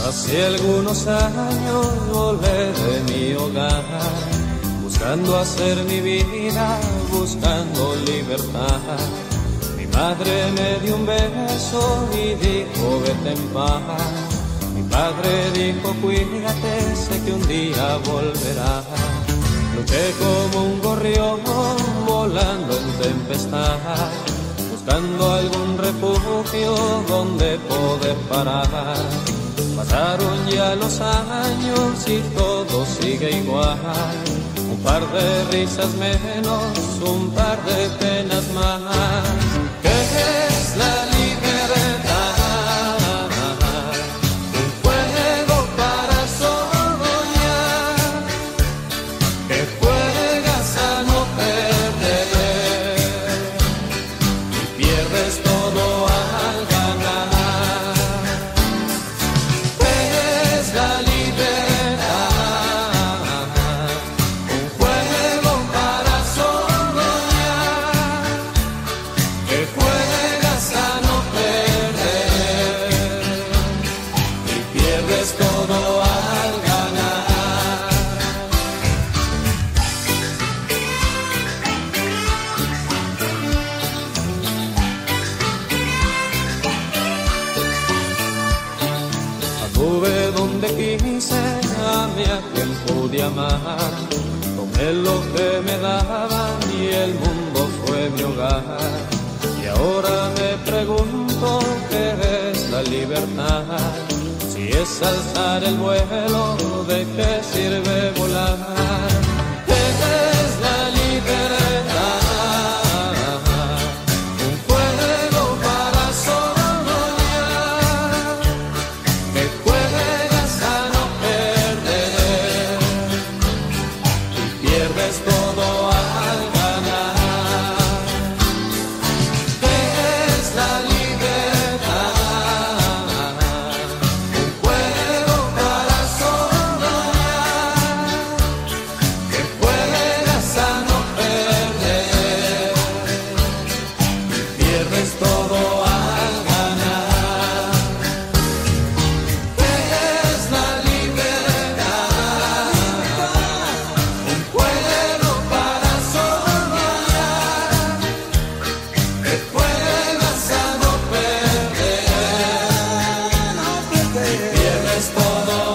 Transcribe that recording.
Hace algunos años volé de mi hogar, buscando hacer mi vida, buscando libertad. Mi madre me dio un beso y dijo vete en paz. Mi padre dijo cuídate, sé que un día volverás. Luché como un gorrión volando en tempestad, buscando algún refugio donde poder parar. Pasaron ya los años y todo sigue igual. Un par de risas menos, un par de penas más. ¿Qué es la libertad? Un juego para soñar, que juegas a no perder y pierdes todo al ganar. La libertad, un juego para soñar, que juegas a no perder y pierdes todo al ganar. Anduve donde quise, amé a quien pude amar, tomé lo que me daban y el mundo fue mi hogar. Y ahora me pregunto qué es la libertad. Si es alzar el vuelo, ¿de qué sirve volar? ¿Qué es la libertad? Un juego para soñar, que juegas a no perder y pierdes todo al ganar. ¿Qué es la libertad? Un juego para soñar, que juegas a no perder y pierdes todo al ganar. ¿Qué es la libertad? Un juego para soñar, que juegas a no perder y pierdes todo